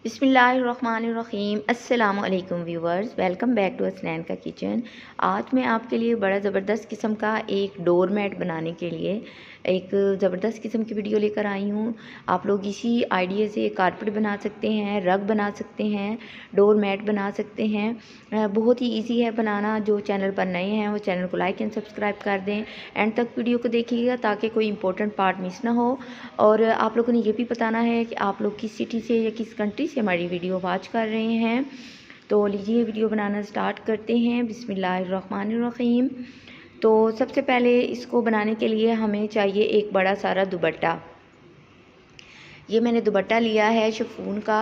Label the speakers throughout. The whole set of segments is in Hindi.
Speaker 1: बिस्मिल्लाहिर्रहमानिर्रहीम अस्सलाम वालेकुम viewers, welcome back to Hasnain का किचन। आज मैं आपके लिए बड़ा ज़बरदस्त किस्म का एक डोर मैट बनाने के लिए एक ज़बरदस्त किस्म की वीडियो लेकर आई हूँ। आप लोग इसी आइडिया से कारपेट बना सकते हैं, रग बना सकते हैं, डोर मैट बना सकते हैं। बहुत ही इजी है बनाना। जो चैनल पर नए हैं वो चैनल को लाइक एंड सब्सक्राइब कर दें। एंड तक वीडियो को देखिएगा ताकि कोई इंपॉर्टेंट पार्ट मिस ना हो। और आप लोगों ने ये भी बताना है कि आप लोग किस सिटी से या किस कंट्री से हमारी वीडियो वॉच कर रहे हैं। तो लीजिए वीडियो बनाना स्टार्ट करते हैं। बिस्मिल्लाहिर्रहमानिर्रहीम। तो सबसे पहले इसको बनाने के लिए हमें चाहिए एक बड़ा सारा दुपट्टा। ये मैंने दुपट्टा लिया है शिफॉन का।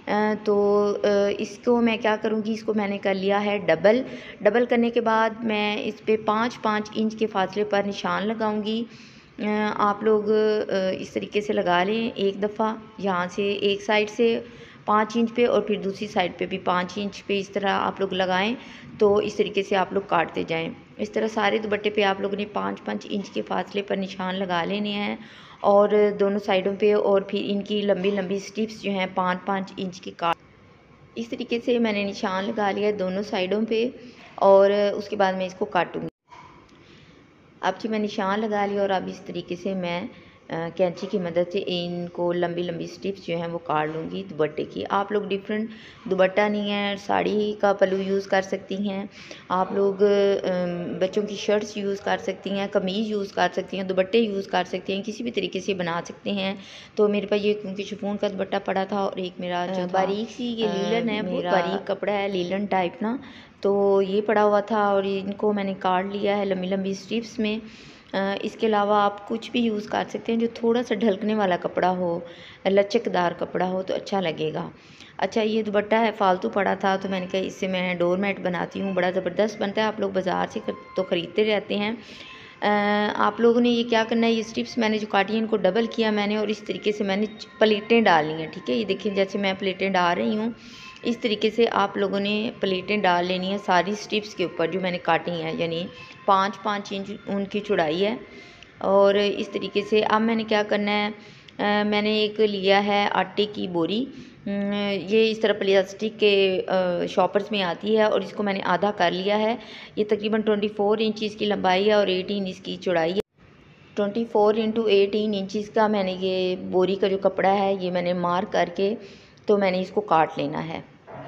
Speaker 1: इसको मैं क्या करूँगी, इसको मैंने कर लिया है डबल करने के बाद मैं इस पर 5-5 इंच के फासले पर निशान लगाऊंगी। आप लोग इस तरीके से लगा लें। एक दफ़ा यहाँ से एक साइड से 5 इंच पे और फिर दूसरी साइड पे भी 5 इंच पे इस तरह आप लोग लगाएं। तो इस तरीके से आप लोग काटते जाएं। इस तरह सारे दुपट्टे पे आप लोगों ने 5-5 इंच के फासले पर निशान लगा लेने हैं और दोनों साइडों पे। और फिर इनकी लंबी लंबी स्ट्रिप्स जो हैं 5-5 इंच की काट। इस तरीके से मैंने निशान लगा लिया दोनों साइडों पे और उसके बाद मैं इसको काटूँगी। अब जी मैं निशान लगा लिया और अब इस तरीके से मैं कैंची की मदद से इनको लंबी लंबी स्ट्रिप्स जो हैं वो काट लूँगी दुपट्टे की। आप लोग डिफरेंट दुपट्टा नहीं है साड़ी का पल्लू यूज़ कर सकती हैं। आप लोग बच्चों की शर्ट्स यूज़ कर सकती हैं, कमीज़ यूज़ कर सकती हैं, दुपट्टे यूज़ कर सकती हैं, किसी भी तरीके से बना सकते हैं। तो मेरे पास ये क्योंकि शिफॉन का दुपट्टा पड़ा था और एक मेरा जो बारीक सी ये लीलन है, बहुत बारीक कपड़ा है, लीलन टाइप ना, तो ये पड़ा हुआ था और इनको मैंने काट लिया है लंबी लंबी स्ट्रिप्स में। इसके अलावा आप कुछ भी यूज़ कर सकते हैं जो थोड़ा सा ढलकने वाला कपड़ा हो, लचकदार कपड़ा हो तो अच्छा लगेगा। अच्छा ये दुपट्टा है फालतू पड़ा था तो मैंने कहा इससे मैं डोर मैट बनाती हूँ, बड़ा ज़बरदस्त बनता है। आप लोग बाज़ार से तो ख़रीदते रहते हैं। आप लोगों ने ये क्या करना है, ये स्ट्रिप्स मैंने जो काटी हैं इनको डबल किया मैंने और इस तरीके से मैंने प्लेटें डाली हैं। ठीक है, ये देखिए जैसे मैं प्लेटें डाल रही हूँ इस तरीके से आप लोगों ने प्लेटें डाल लेनी है सारी स्ट्रिप्स के ऊपर जो मैंने काटी हैं, यानी 5-5 इंच उनकी चौड़ाई है। और इस तरीके से अब मैंने क्या करना है, मैंने एक लिया है आटे की बोरी। ये इस तरह प्लास्टिक के शॉपर्स में आती है और इसको मैंने आधा कर लिया है। ये तकरीबन 24 इंच इसकी लंबाई है और 18 इसकी चौड़ाई है। 24 इंटू 18 इंचज़ का मैंने ये बोरी का जो कपड़ा है ये मैंने मार्क करके तो मैंने इसको काट लेना है।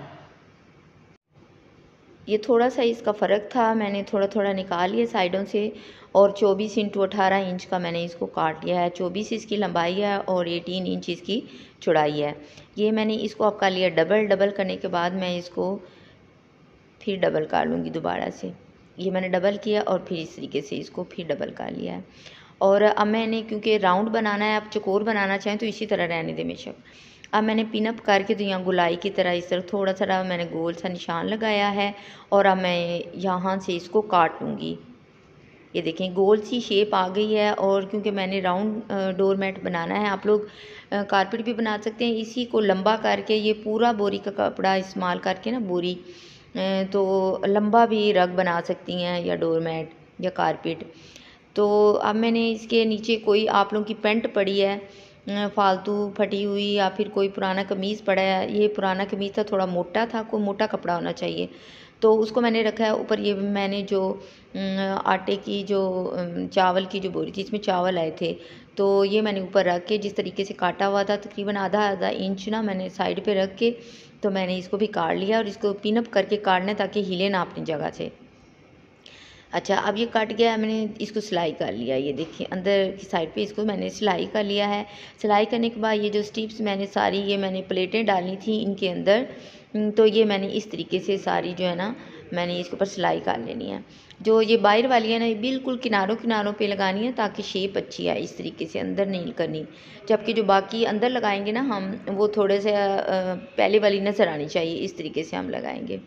Speaker 1: ये थोड़ा सा इसका फ़र्क था, मैंने थोड़ा थोड़ा निकाल लिया साइडों से और 24 इंटू 18 इंच का मैंने इसको काट लिया है। 24 इसकी लंबाई है और 18 इंच इसकी चौड़ाई है। ये मैंने इसको अब कर लिया डबल करने के बाद मैं इसको फिर डबल कर लूँगी दोबारा से। ये मैंने डबल किया और फिर इस तरीके से इसको फिर डबल कर लिया है। और अब मैंने क्योंकि राउंड बनाना है, आप चौकोर बनाना चाहें तो इसी तरह रहने दें बेशक। अब मैंने पिन अप करके तो यहाँ गुलाई की तरह इस तरह थोड़ा सा मैंने गोल सा निशान लगाया है और अब मैं यहाँ से इसको काट लूँगी। ये देखें गोल सी शेप आ गई है। और क्योंकि मैंने राउंड डोर मैट बनाना है, आप लोग कारपेट भी बना सकते हैं। इसी को लंबा करके ये पूरा बोरी का कपड़ा इस्तेमाल करके ना बोरी तो लंबा भी रग बना सकती हैं या डोर मैट या कारपेट। तो अब मैंने इसके नीचे कोई आप लोगों की पैंट पड़ी है फालतू फटी हुई या फिर कोई पुराना कमीज़ पड़ा है। ये पुराना कमीज़ था, थोड़ा मोटा था, कोई मोटा कपड़ा होना चाहिए तो उसको मैंने रखा है ऊपर। ये मैंने जो आटे की जो चावल की जो बोरी थी इसमें चावल आए थे तो ये मैंने ऊपर रख के जिस तरीके से काटा हुआ था तकरीबन आधा इंच ना मैंने साइड पे रख के तो मैंने इसको भी काट लिया और इसको पिन अप करके काटना है ताकि हिले ना अपनी जगह से। अच्छा अब ये कट गया है, मैंने इसको सिलाई कर लिया। ये देखिए अंदर की साइड पे इसको मैंने सिलाई कर लिया है। सिलाई करने के बाद ये जो स्ट्रिप्स मैंने सारी ये मैंने प्लेटें डाली थी इनके अंदर, तो ये मैंने इस तरीके से सारी जो है ना मैंने इसके ऊपर सिलाई कर लेनी है। जो ये बाहर वाली है ना ये बिल्कुल किनारों पे लगानी है ताकि शेप अच्छी आए। इस तरीके से अंदर नहीं करनी, जबकि जो बाकी अंदर लगाएंगे ना हम वो थोड़े से पहले वाली नज़र आनी चाहिए। इस तरीके से हम लगाएंगे।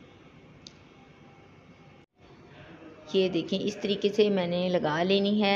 Speaker 1: ये देखें इस तरीके से मैंने लगा लेनी है।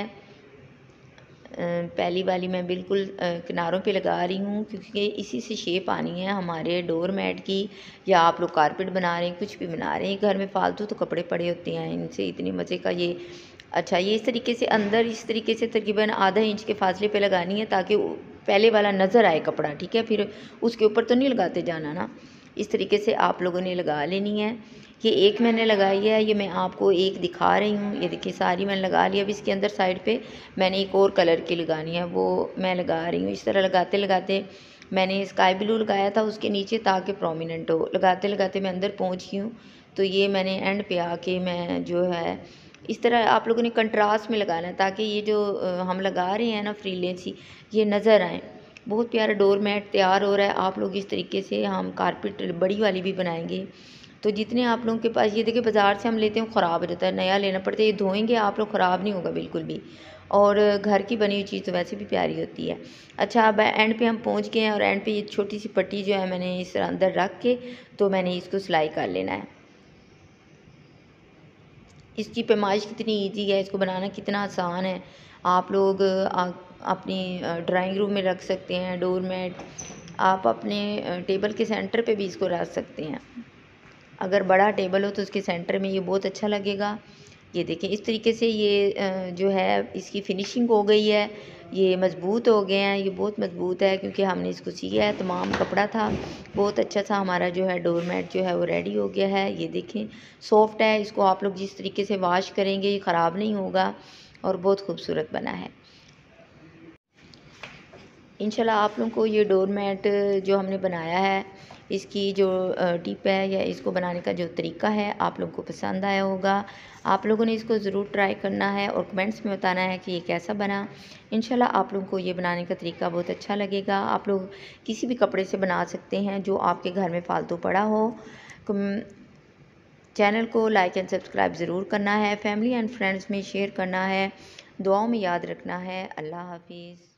Speaker 1: पहली वाली मैं बिल्कुल किनारों पे लगा रही हूँ क्योंकि इसी से शेप आनी है हमारे डोर मैट की। या आप लोग कारपेट बना रहे हैं, कुछ भी बना रहे हैं, घर में फालतू तो कपड़े पड़े होते हैं, इनसे इतने मज़े का ये। अच्छा ये इस तरीके से अंदर इस तरीके से तकरीबन आधा इंच के फासले पे लगानी है ताकि पहले वाला नज़र आए कपड़ा, ठीक है, फिर उसके ऊपर तो नहीं लगाते जाना ना। इस तरीके से आप लोगों ने लगा लेनी है। ये एक मैंने लगाई है, ये मैं आपको एक दिखा रही हूँ। ये देखिए सारी मैंने लगा लिया। अब इसके अंदर साइड पे मैंने एक और कलर की लगानी है, वो मैं लगा रही हूँ। इस तरह लगाते लगाते मैंने स्काई ब्लू लगाया था उसके नीचे ताकि प्रोमिनेंट हो। लगाते लगाते मैं अंदर पहुँच गई हूँ, तो ये मैंने एंड पे आके मैं जो है इस तरह आप लोगों ने कंट्रास्ट में लगाना है ताकि ये जो हम लगा रहे हैं ना फ्रीलेंस ही ये नज़र आए। बहुत प्यारा डोर मैट तैयार हो रहा है। आप लोग इस तरीके से हम कारपेट बड़ी वाली भी बनाएंगे। तो जितने आप लोगों के पास, ये देखिए बाज़ार से हम लेते हैं ख़राब हो जाता है, नया लेना पड़ता है। ये धोएंगे आप लोग ख़राब नहीं होगा बिल्कुल भी, और घर की बनी हुई चीज़ तो वैसे भी प्यारी होती है। अच्छा, अब एंड पे हम पहुंच गए हैं और एंड पे ये छोटी सी पट्टी जो है मैंने इस तरह अंदर रख के तो मैंने इसको सिलाई कर लेना है। इसकी पैमाइश कितनी ईजी है, इसको बनाना कितना आसान है। आप लोग अपनी ड्राइंग रूम में रख सकते हैं डोर मैट। आप अपने टेबल के सेंटर पे भी इसको रख सकते हैं। अगर बड़ा टेबल हो तो उसके सेंटर में ये बहुत अच्छा लगेगा। ये देखें इस तरीके से ये जो है इसकी फिनिशिंग हो गई है। ये मज़बूत हो गए हैं, ये बहुत मज़बूत है क्योंकि हमने इसको सिया है, तमाम कपड़ा था। बहुत अच्छा सा हमारा जो है डोर मैट जो है वो रेडी हो गया है। ये देखें सॉफ्ट है। इसको आप लोग जिस तरीके से वॉश करेंगे ये ख़राब नहीं होगा और बहुत खूबसूरत बना है। इंशाल्लाह आप लोगों को ये डोर मैट जो हमने बनाया है इसकी जो टिप है या इसको बनाने का जो तरीका है आप लोगों को पसंद आया होगा। आप लोगों ने इसको ज़रूर ट्राई करना है और कमेंट्स में बताना है कि ये कैसा बना। इंशाल्लाह आप लोगों को ये बनाने का तरीका बहुत अच्छा लगेगा। आप लोग किसी भी कपड़े से बना सकते हैं जो आपके घर में फ़ालतू पड़ा हो। चैनल को लाइक एंड सब्सक्राइब ज़रूर करना है, फैमिली एंड फ्रेंड्स में शेयर करना है, दुआओं में याद रखना है। अल्लाह हाफिज़।